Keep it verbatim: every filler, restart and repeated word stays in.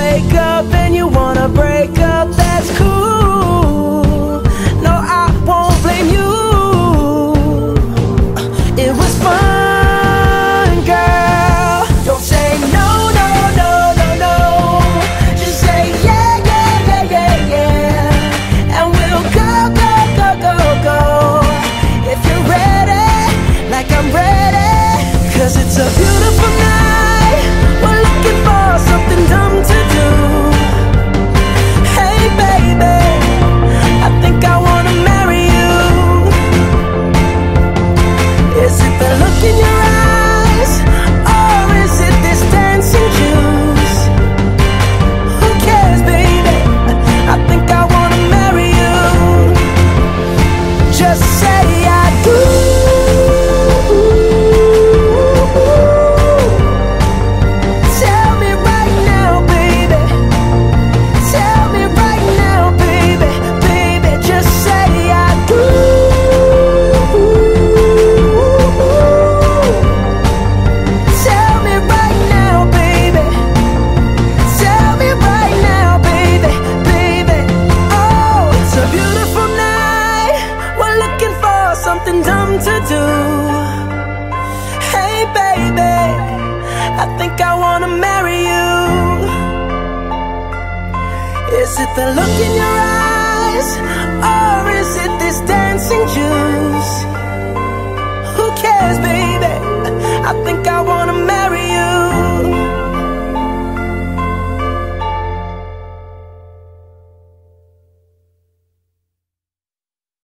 wake up and you wanna break up, that's cool. No, I won't blame you. It was fun, girl. Don't say no, no, no, no, no. Just say yeah, yeah, yeah, yeah, yeah. And we'll go, go, go, go, go. If you're ready, like I'm ready. Cause it's a beautiful night. We're looking for something dumb to do. Hey baby, I think I wanna marry you. Is it the look in your eyes, or is it this dancing juice? Who cares, baby? I think I wanna marry you. Just say I do. Tell me right now, baby. Tell me right now, baby. Baby, just say I do. Tell me right now, baby. Tell me right now, baby. Baby, oh, it's a beautiful night. We're looking for something dumb to do. Hey baby, I think I wanna marry you. Is it the look in your eyes, or is it this dancing juice?